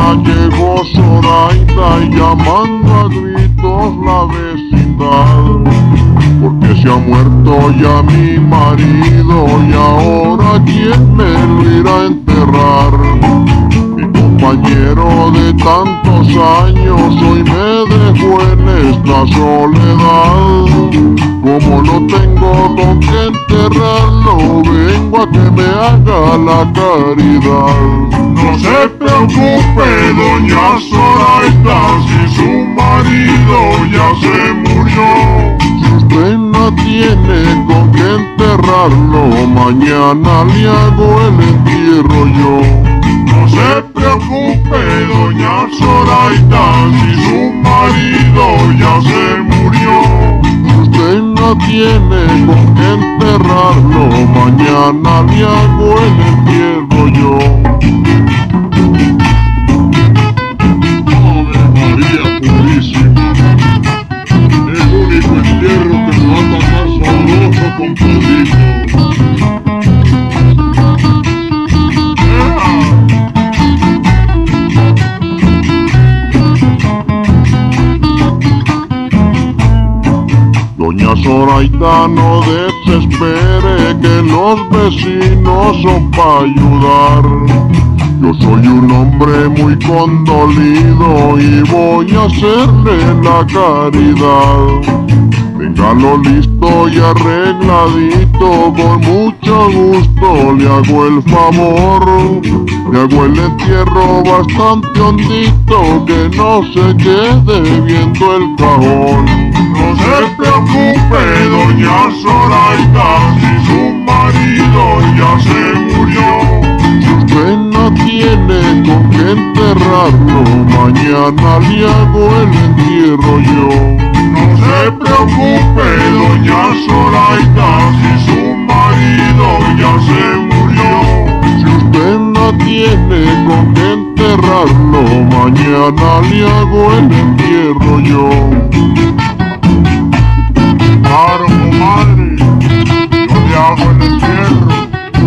ya llegó Zoraida y llamando a gritos la vecindad, porque se ha muerto ya mi marido y ahora quién me lo irá a enterrar. Mi compañero de tantos años hoy me dejó en esta soledad. Como no tengo con qué enterrarlo, vengo a que me haga la caridad. No se preocupe, doña Zoraida, si su marido ya se murió. Si usted no tiene con qué enterrarlo, mañana le hago el entierro yo. No se preocupe, doña Zoraida, si su marido ya se murió. Si usted no tiene con qué enterrarlo, mañana le hago el entierro yo. Ave María Purísima, el único entierro que me va a tocar sabroso, compadrito. Doña Zoraida, no desespere, que los vecinos son para ayudar. Yo soy un hombre muy condolido y voy a hacerle la caridad. Téngalo listo y arregladito, con mucho gusto le hago el favor. Le hago el entierro bastante hondito, que no se quede viendo el cajón. No se preocupe, doña Zoraida, si su marido ya se murió. Si usted no tiene con qué enterrarlo, mañana le hago el entierro yo. No se preocupe, doña Zoraida, si su marido ya se murió. Si usted no tiene con qué enterrarlo, mañana le hago el entierro yo. Claro, comadre, yo le hago el entierro.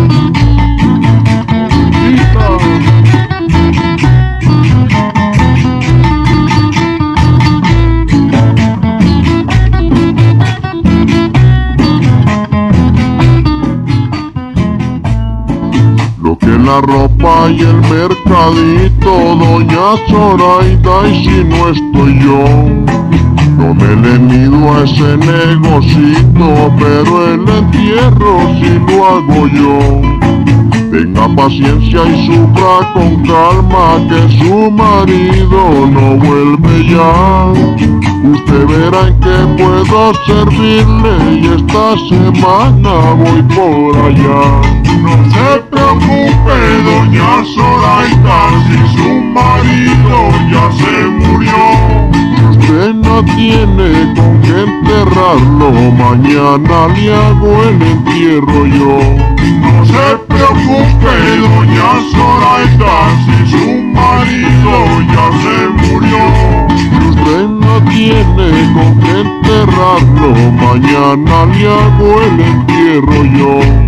Lo que la ropa y el mercadito, doña Zoraida, y si no estoy yo, no me le mido a ese negocito, pero el entierro sí lo hago yo. Tenga paciencia y sufra con calma, que su marido no vuelve ya. Usted verá en qué puedo servirle y esta semana voy por allá. No se preocupe, doña Zoraida, si su marido ya se murió. Si usted no tiene con qué enterrarlo, mañana le hago el entierro yo. No se preocupe, doña Zoraida, si su marido ya se murió. Si usted no tiene con qué enterrarlo, mañana le hago el entierro yo.